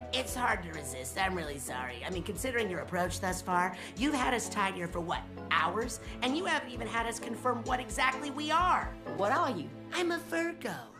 It's hard to resist. I'm really sorry. I mean, considering your approach thus far, you've had us tied here for what, hours? And you haven't even had us confirm what exactly we are. What are you? I'm a Virgo.